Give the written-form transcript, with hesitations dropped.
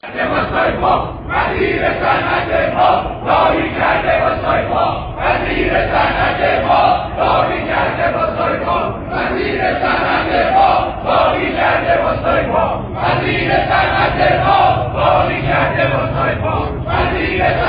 وسایل ما وزیر صنعت ما راهی کرده وسایل ما وزیر صنعت ما راهی کرده وسایل ما وزیر صنعت ما راهی کرده وسایل ما وزیر صنعت ما راهی کرده وسایل ما وزیر